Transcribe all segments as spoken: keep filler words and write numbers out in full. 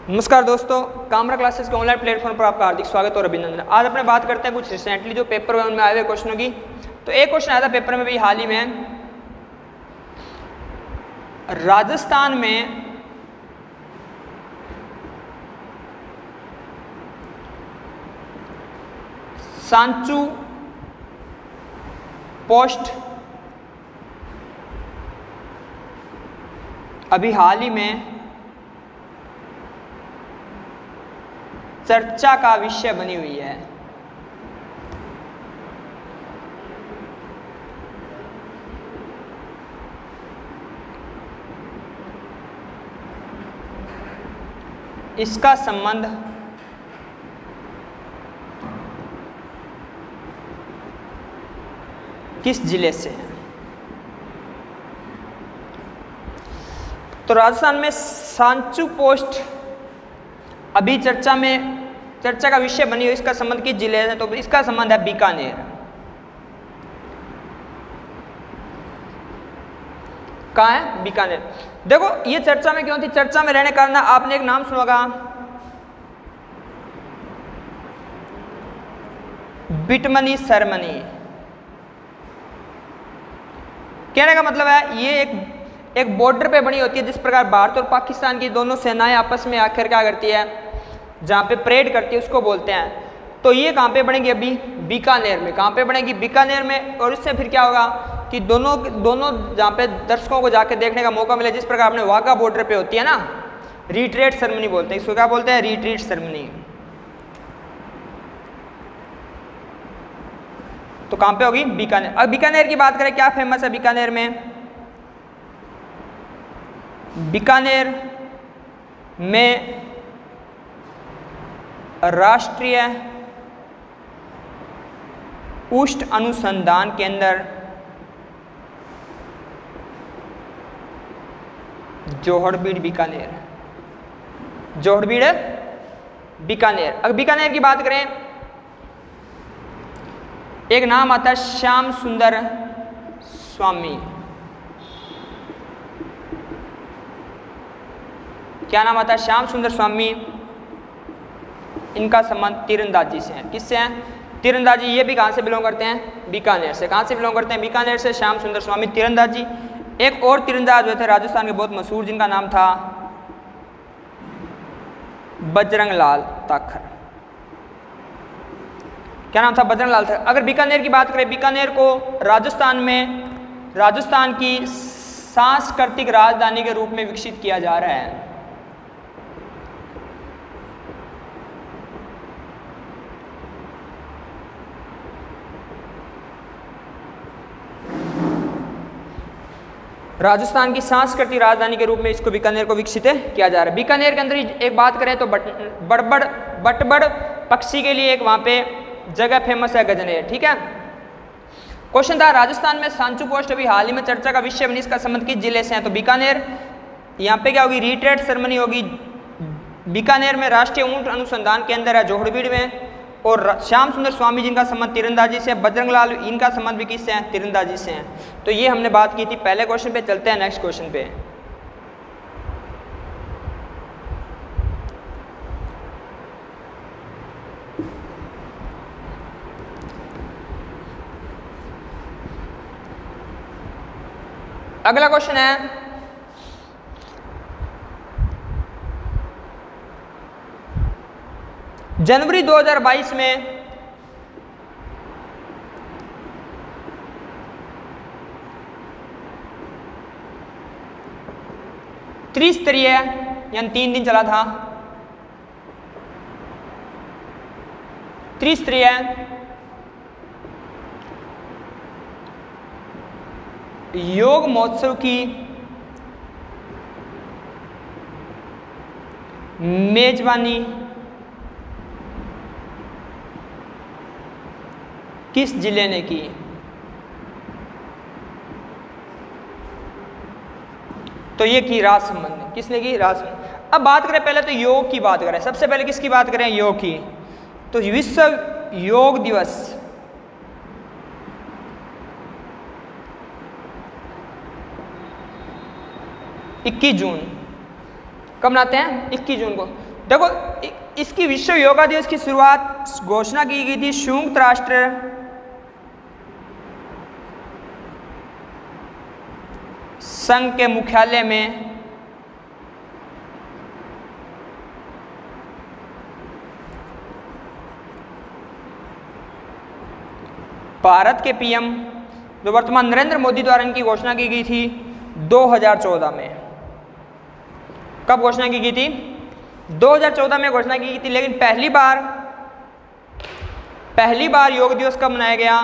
नमस्कार दोस्तों, कामरा क्लासेस के ऑनलाइन प्लेटफॉर्म पर आपका हार्दिक स्वागत और अभिनंदन। आज अपने बात करते हैं कुछ रिसेंटली जो पेपर में उनमें आए हुए क्वेश्चनों की। तो एक क्वेश्चन आया था पेपर में भी हाल ही में, राजस्थान में सांचू पोस्ट अभी हाल ही में चर्चा का विषय बनी हुई है। इसका संबंध किस जिले से है? तो राजस्थान में सांचू पोस्ट अभी चर्चा में चर्चा का विषय बनी हुई, इसका संबंध किस जिले से? तो इसका संबंध है बीकानेर। कहाँ है? बीकानेर। देखो ये चर्चा में क्यों थी? चर्चा में रहने का कारण आपने एक नाम सुना होगा, बिटमनी सरमनी। कहने का मतलब है ये एक एक बॉर्डर पे बनी होती है, जिस प्रकार भारत और पाकिस्तान की दोनों सेनाएं आपस में आखिर क्या करती है, जहाँ पे परेड करती है उसको बोलते हैं। तो ये कहाँ पे बनेगी? अभी बीकानेर में। कहाँ पे बनेगी? बीकानेर में। और इससे फिर क्या होगा कि दोनों दोनों जहाँ पे दर्शकों को जाके देखने का मौका मिले, जिस प्रकार अपने वाघा बॉर्डर पे होती है ना, रिट्रीट सेरेमनी बोलते हैं इसको। क्या बोलते हैं? Retreat ceremony. तो कहाँ पे होगी? बीकानेर। अब बीकानेर की बात करें, क्या फेमस है बीकानेर में? बीकानेर में राष्ट्रीय उष्ण अनुसंधान केंद्र जोहड़बीड़ बीकानेर। जोहड़बीड़ बीकानेर। अगर बीकानेर की बात करें, एक नाम आता है श्याम सुंदर स्वामी। क्या नाम आता है? श्याम सुंदर स्वामी। इनका संबंध तीरंदाजी से है। किससे है? तीरंदाजी। ये भी कहाँ से बिलोंग करते हैं? बीकानेर से। कहाँ से बिलोंग करते हैं? बीकानेर से। श्याम सुंदर स्वामी तीरंदाजी। एक और तीरंदाज हुए थे राजस्थान के बहुत मशहूर, जिनका नाम था बजरंग लाल ताखर। क्या नाम था? बजरंग लाल ताखर। अगर बीकानेर की बात करें, बीकानेर को राजस्थान में राजस्थान की सांस्कृतिक राजधानी के रूप में विकसित किया जा रहा है। राजस्थान की सांस्कृतिक राजधानी के रूप में इसको बीकानेर को विकसित किया जा रहा है। बीकानेर के अंदर एक बात करें तो बट बड़बड़ बटबड़ पक्षी के लिए एक वहाँ पे जगह फेमस है, गजनेर। ठीक है। क्वेश्चन था, राजस्थान में सांचू पोस्ट अभी हाल ही में चर्चा का विषय बनी, इसका संबंध किस जिले से है? तो बीकानेर। यहाँ पे क्या होगी? रिट्रीट सेरेमनी होगी। बीकानेर में राष्ट्रीय ऊंट अनुसंधान केंद्र है जोहड़बीड़ में। और श्याम सुंदर स्वामी जिनका संबंध तीरंदाजी से, बजरंग लाल इनका संबंध भी किससे है? तीरंदाजी से है। तो ये हमने बात की थी पहले क्वेश्चन पे। चलते हैं नेक्स्ट क्वेश्चन पे। अगला क्वेश्चन है, जनवरी दो हज़ार बाईस में त्रिस्तरीय, यानी तीन दिन चला था, त्रिस्तरीय योग महोत्सव की मेजबानी किस जिले ने की? तो ये की राजसमंद। किसने की? राजसमंद। अब बात करें पहले तो योग की बात करें। सबसे पहले किसकी बात करें? योग की। तो विश्व योग दिवस इक्कीस जून कब मनाते हैं? इक्कीस जून को। देखो इसकी विश्व योगा दिवस की शुरुआत घोषणा की गई थी संयुक्त राष्ट्र संघ के मुख्यालय में भारत के पीएम जो वर्तमान नरेंद्र मोदी द्वारा इनकी घोषणा की गई थी दो हज़ार चौदह में। कब घोषणा की गई थी? दो हज़ार चौदह में घोषणा की गई थी। लेकिन पहली बार पहली बार योग दिवस कब मनाया गया?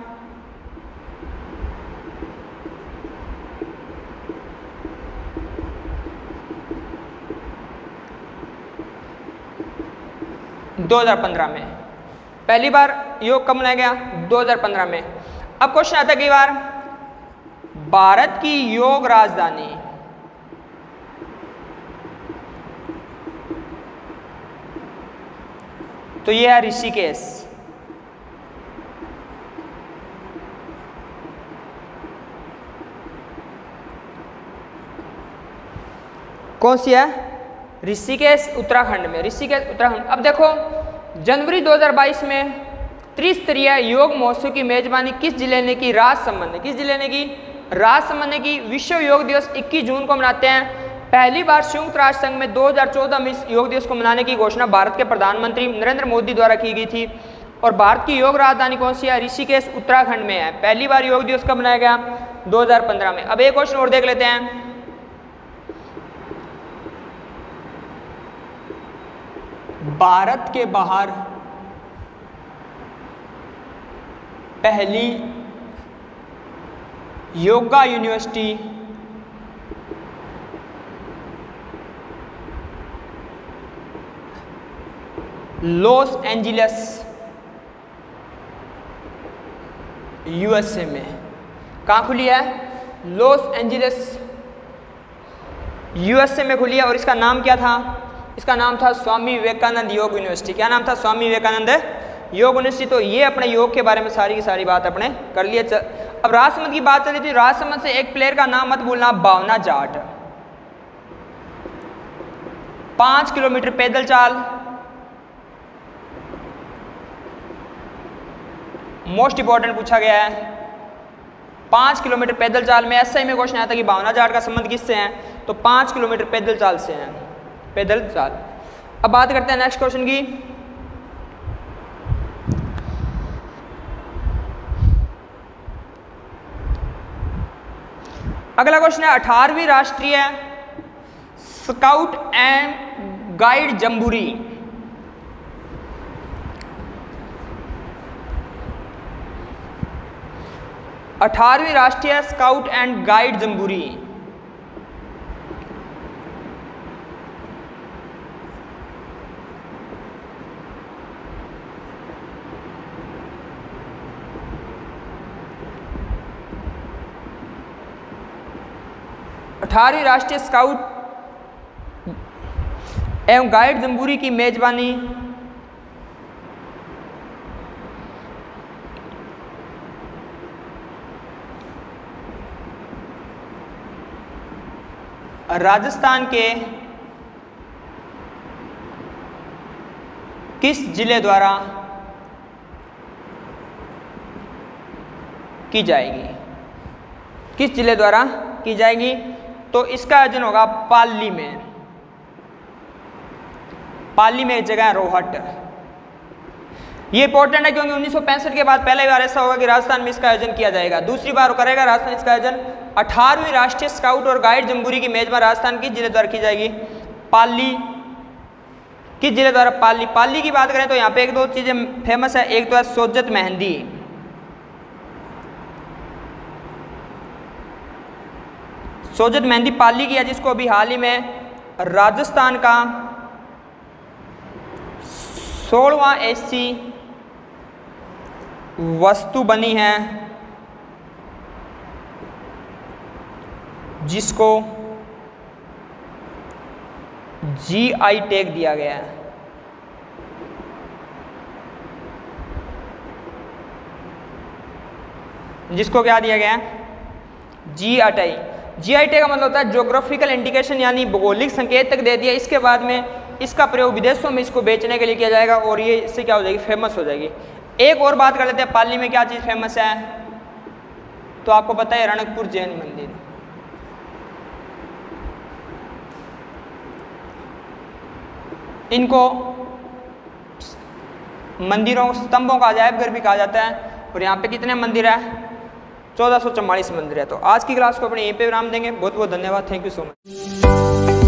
दो हज़ार पंद्रह में। पहली बार योग कब मनाया गया? दो हज़ार पंद्रह में। अब क्वेश्चन आता है कई बार, भारत की योग राजधानी तो यह है ऋषिकेश। कौन सी है? ऋषिकेश उत्तराखंड में। ऋषिकेश उत्तराखंड। अब देखो जनवरी दो हज़ार बाईस में त्रिस्तरीय योग महोत्सव की मेजबानी किस जिले ने की? राजसमंद ने। किस जिले ने की? राजसमंद ने की। विश्व योग दिवस इक्कीस जून को मनाते हैं। पहली बार संयुक्त राष्ट्र संघ में दो हज़ार चौदह में इस योग दिवस को मनाने की घोषणा भारत के प्रधानमंत्री नरेंद्र मोदी द्वारा की गई थी। और भारत की योग राजधानी कौन सी है? ऋषिकेश उत्तराखंड में है। पहली बार योग दिवस कब मनाया गया? दो हज़ार पंद्रह में। अब एक क्वेश्चन और देख लेते हैं। भारत के बाहर पहली yoga university Los Angeles USA में कहाँ खुली है? लॉस एंजिल्स यूएसए में खुली है। और इसका नाम क्या था? इसका नाम था स्वामी विवेकानंद योग यूनिवर्सिटी। क्या नाम था? स्वामी विवेकानंद योग यूनिवर्सिटी। तो ये अपने योग के बारे में सारी की सारी बात अपने कर लिए। अब राजसमंद की बात चली थी। राजसमंद से एक प्लेयर का नाम मत भूलना, भावना जाट। पांच किलोमीटर पैदल चाल, मोस्ट इंपॉर्टेंट पूछा गया है। पांच किलोमीटर पैदल चाल में ऐसा ही में क्वेश्चन आया था कि भावना जाट का संबंध किससे है? तो पांच किलोमीटर पैदल चाल से है। पैदल चाल। अब बात करते हैं नेक्स्ट क्वेश्चन की। अगला क्वेश्चन है अठारहवीं राष्ट्रीय स्काउट एंड गाइड जम्बूरी अठारहवीं राष्ट्रीय स्काउट एंड गाइड जम्बूरी अठारहवीं राष्ट्रीय स्काउट एवं गाइड जम्बूरी की मेजबानी राजस्थान के किस जिले द्वारा की जाएगी? किस जिले द्वारा की जाएगी? तो इसका आयोजन होगा पाली में। पाली में एक जगह है रोहट। ये इंपॉर्टेंट है क्योंकि उन्नीस सौ पैंसठ के बाद पहली बार ऐसा होगा कि राजस्थान में इसका आयोजन किया जाएगा। दूसरी बार करेगा राजस्थान इसका आयोजन। अठारहवीं राष्ट्रीय स्काउट और गाइड जम्बूरी की मेजबान राजस्थान किस जिले द्वारा की जाएगी? पाली। किस जिले द्वारा? पाली। पाली की बात करें तो यहाँ पे एक दो चीजें फेमस है। एक तो है सोजत मेहंदी। सोजत मेहंदी पाली की है, जिसको अभी हाल ही में राजस्थान का सोलहवां ऐसी वस्तु बनी है जिसको जी आई टैग दिया गया है। जिसको क्या दिया गया है? जी I tag. Ji I tag का मतलब होता है ज्योग्राफिकल इंडिकेशन, यानी भौगोलिक संकेत तक दे दिया। इसके बाद में इसका प्रयोग विदेशों में इसको बेचने के लिए किया जाएगा और ये इससे क्या हो जाएगी, फेमस हो जाएगी। एक और बात कर लेते हैं, पाली में क्या चीज़ फेमस है, तो आपको पता है रणकपुर जैन मंदिर। इनको मंदिरों स्तंभों का अजायब घर भी कहा जाता है। और यहाँ पे कितने मंदिर है, चौदह सौ चौवालीस मंदिर है। तो आज की क्लास को अपने यहीं पे विराम देंगे। बहुत बहुत धन्यवाद, थैंक यू सो मच।